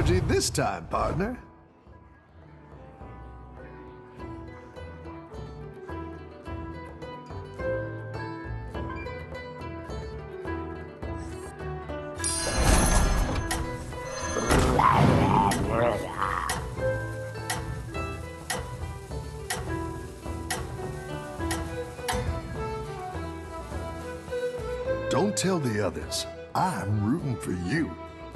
strategy this time, partner? Don't tell the others. I'm rooting for you.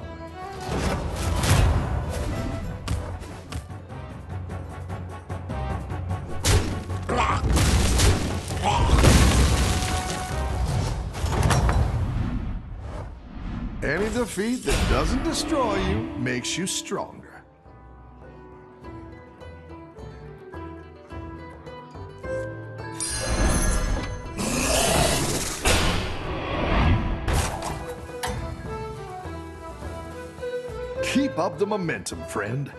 Any defeat that doesn't destroy you makes you stronger. Keep up the momentum, friend.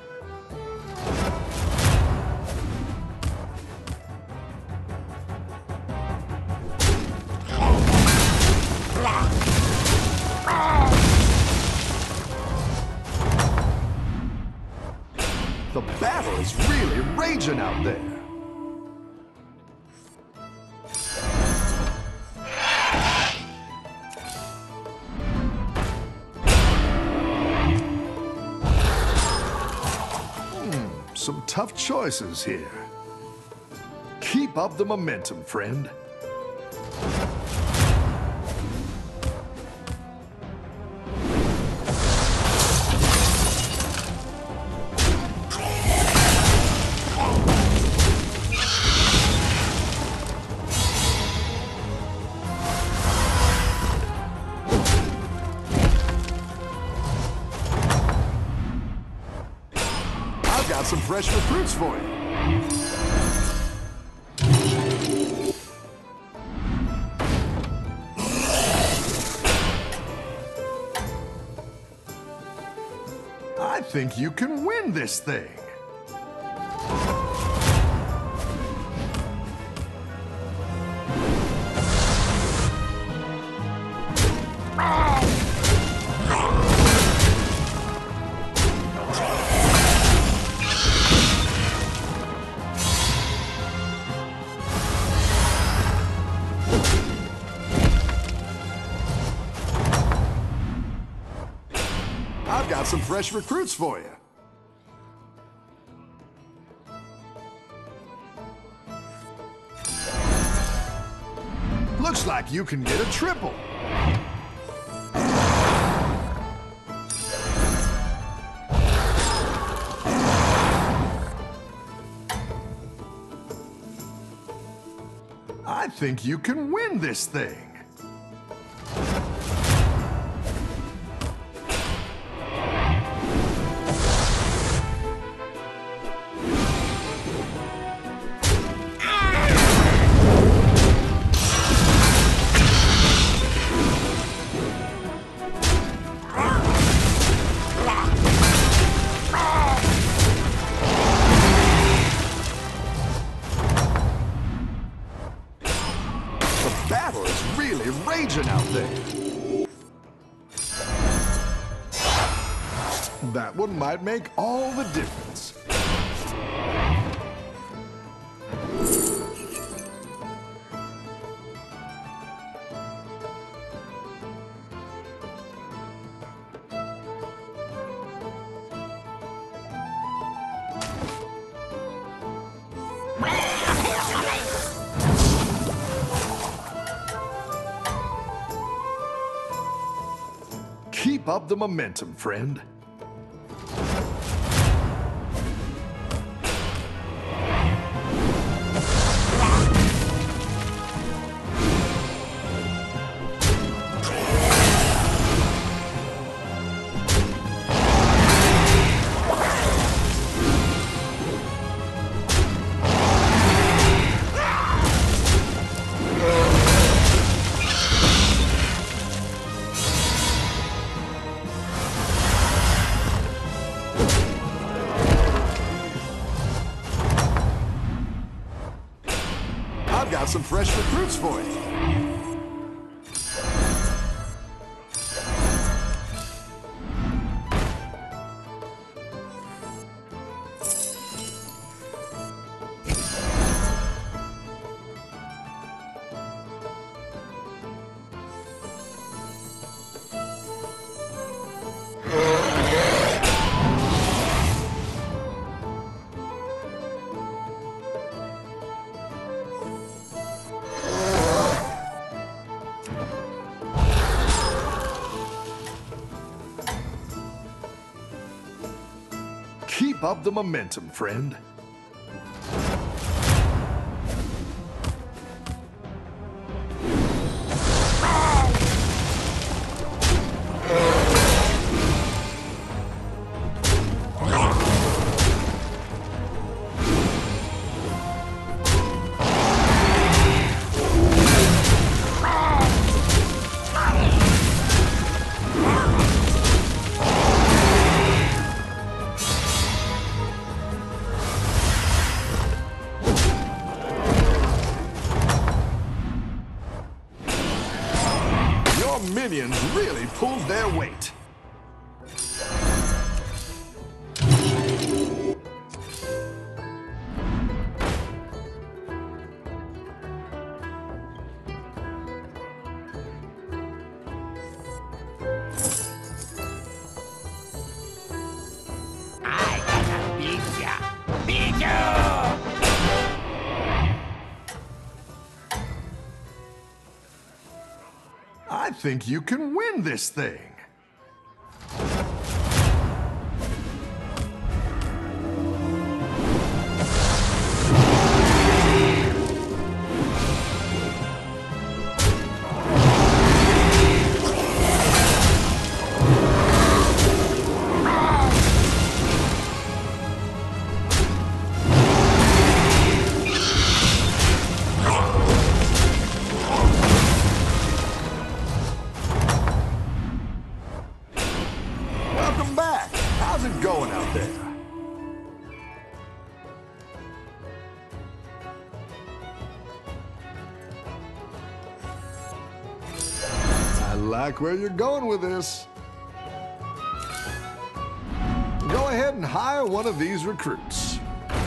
The battle is really raging out there. Some tough choices here. Keep up the momentum, friend. Got some fresh recruits for you. I think you can win this thing. I've got some fresh recruits for you. Looks like you can get a triple. I think you can win this thing. The battle is really raging out there. That one might make all the difference. Keep up the momentum, friend. I've got some fresh recruits for you. Keep up the momentum, friend. Minions really pulled their weight. I gotta beat ya! Beat you! I think you can win this thing. Going out there. I like where you're going with this. Go ahead and hire one of these recruits.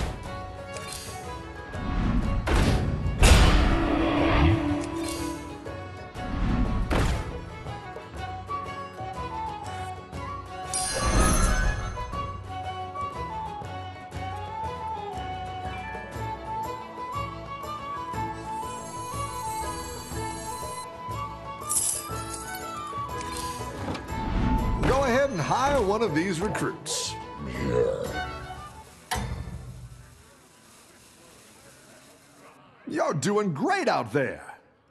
Go ahead and hire one of these recruits. You're doing great out there.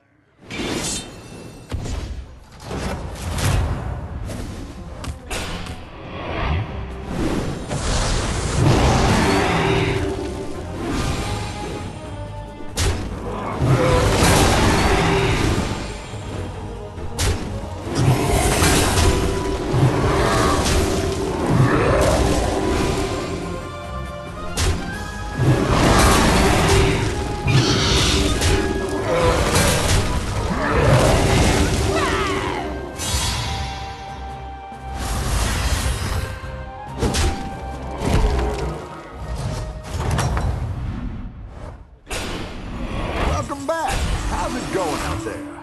Going out there.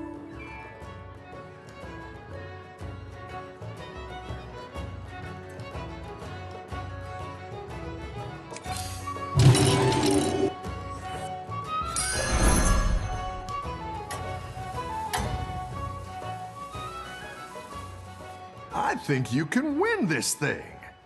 I think you can win this thing.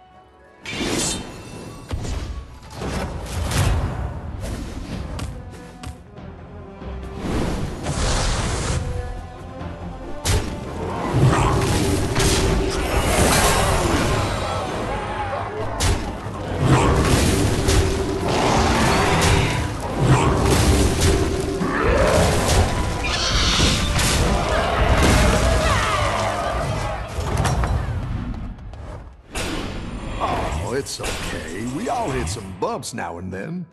It's okay. We all hit some bumps now and then.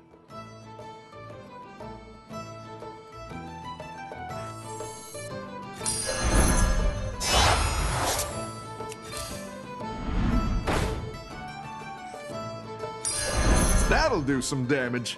That'll do some damage.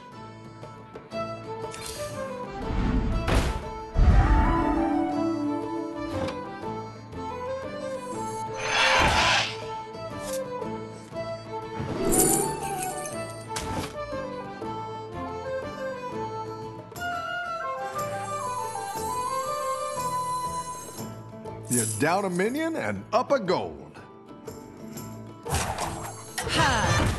You're down a minion and up a gold. Ha!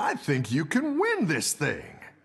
I think you can win this thing.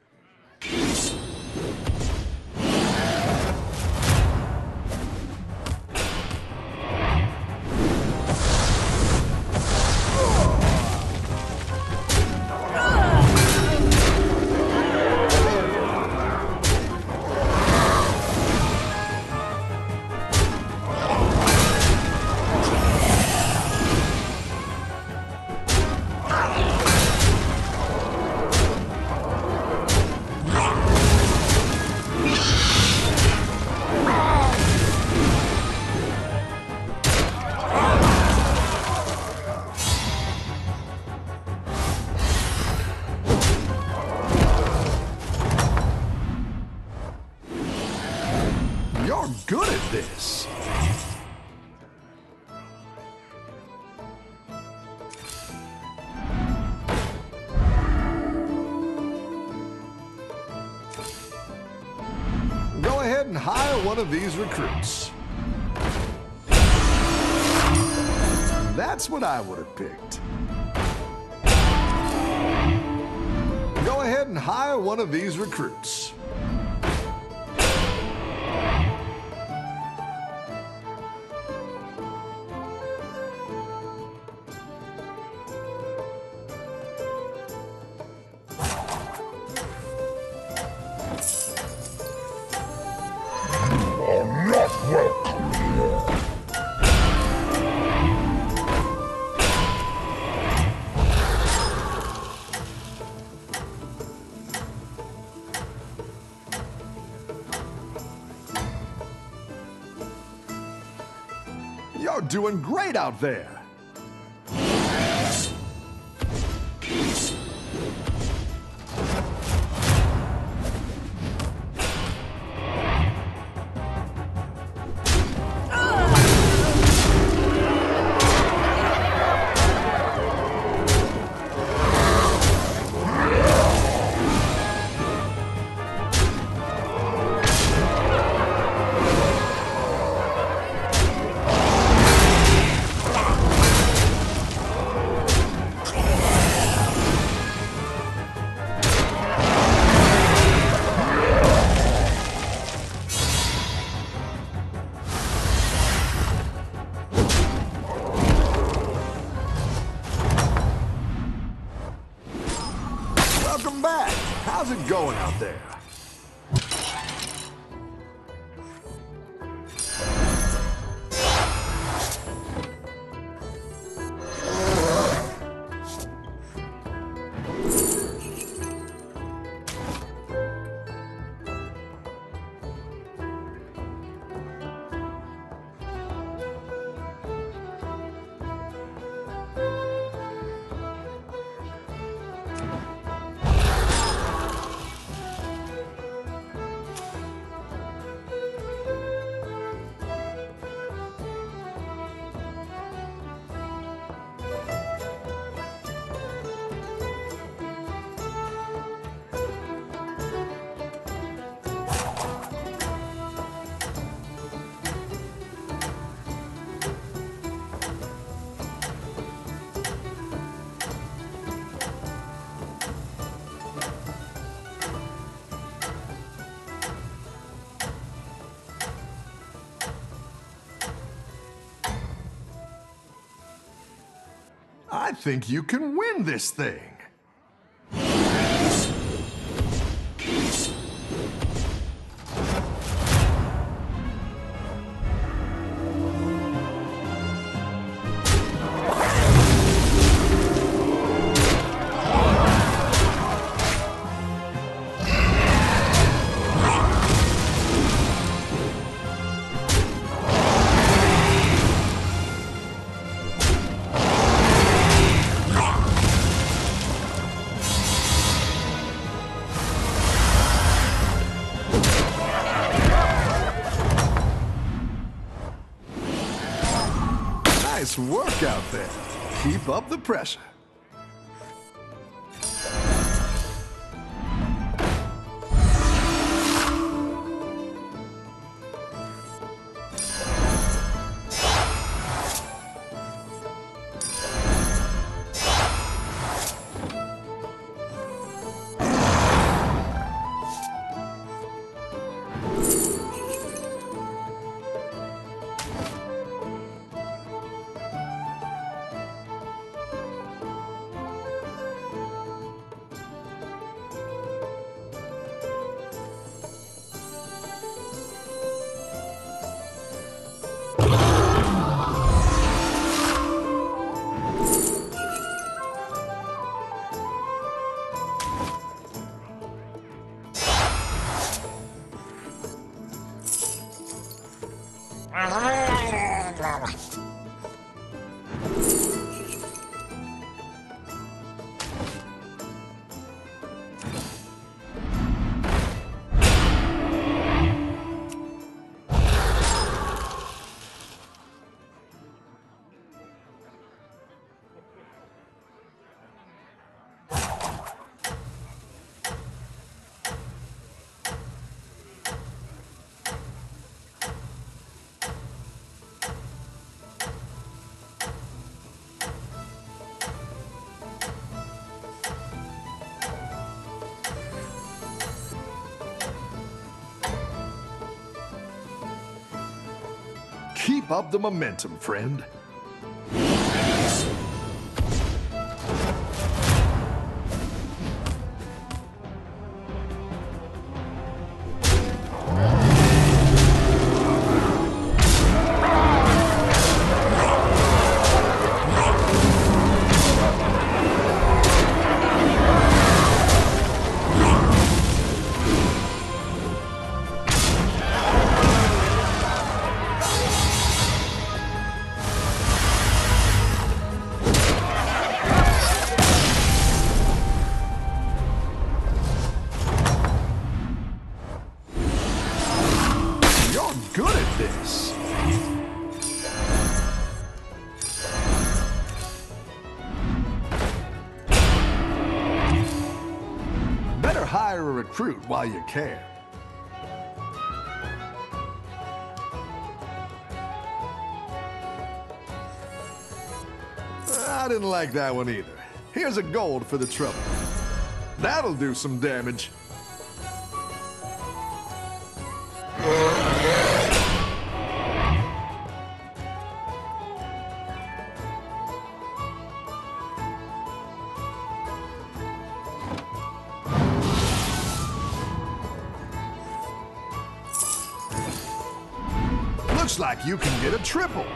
You're good at this. Go ahead and hire one of these recruits. That's what I would have picked. Go ahead and hire one of these recruits. You're doing great out there. Welcome back. How's it going out there? I think you can win this thing. Nice work out there. Keep up the pressure. Keep up the momentum, friend. Good at this. Better hire a recruit while you can. I didn't like that one either. Here's a gold for the trouble. That'll do some damage. Looks like you can get a triple.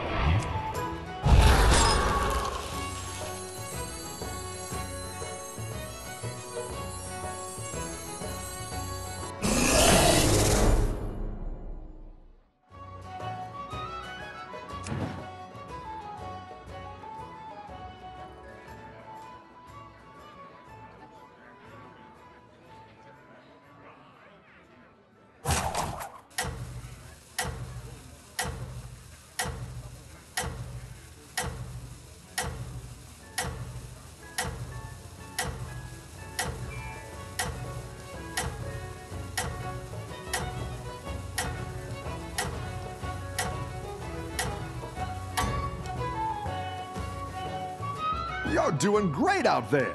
You're doing great out there.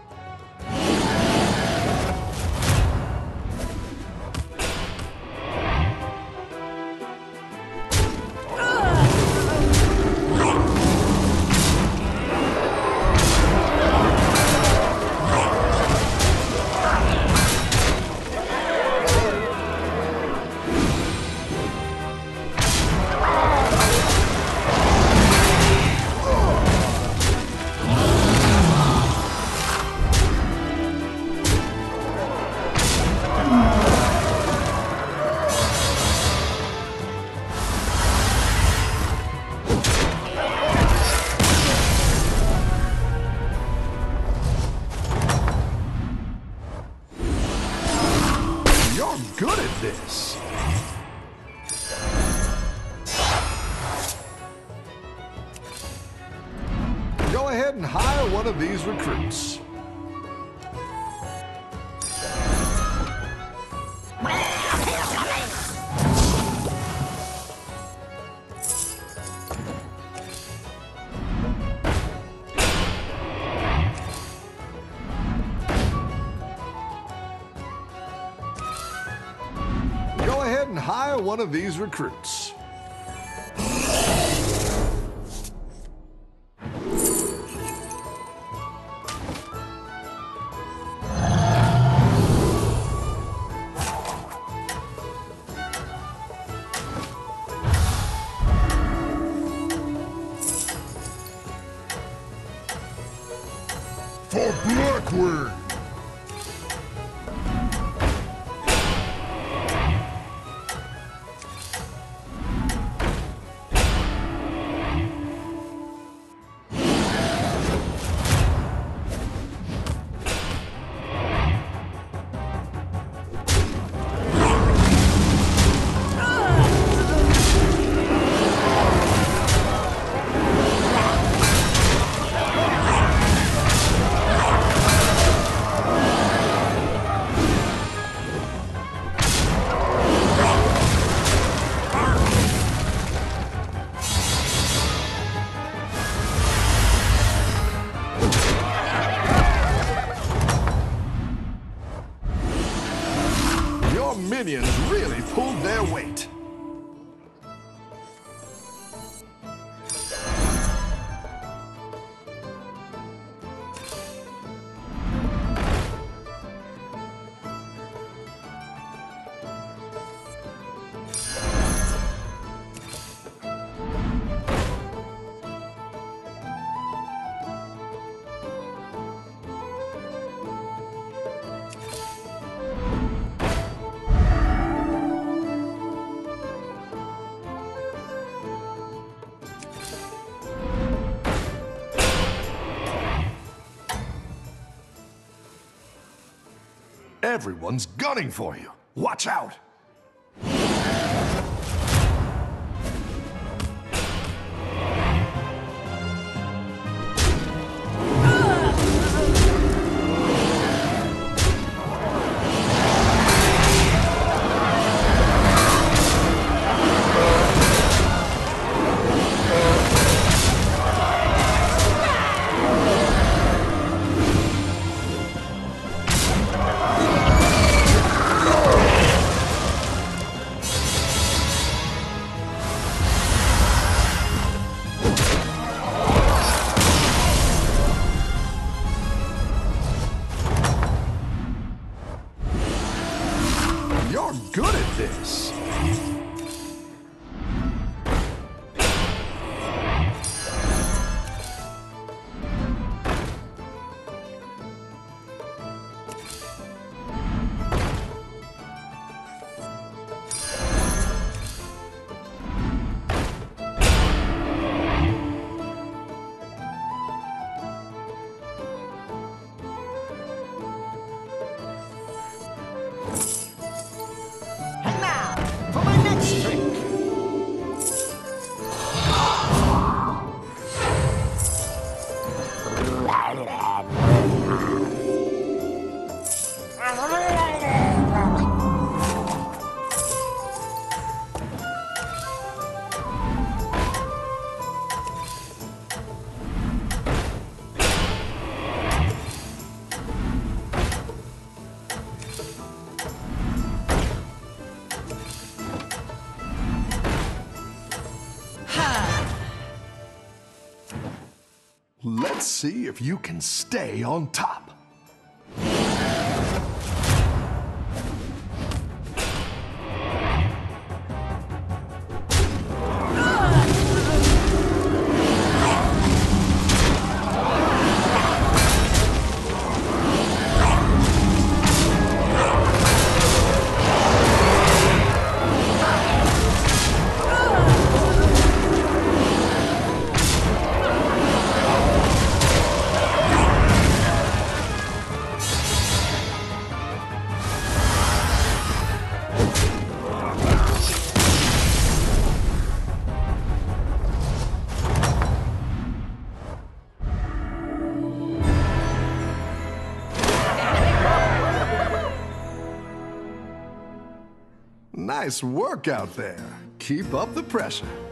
Good at this. Go ahead and hire one of these recruits. Go ahead and hire one of these recruits. For Blackwood! weight. Everyone's gunning for you. Watch out! You're good at this. Let's see if you can stay on top. Nice work out there. Keep up the pressure.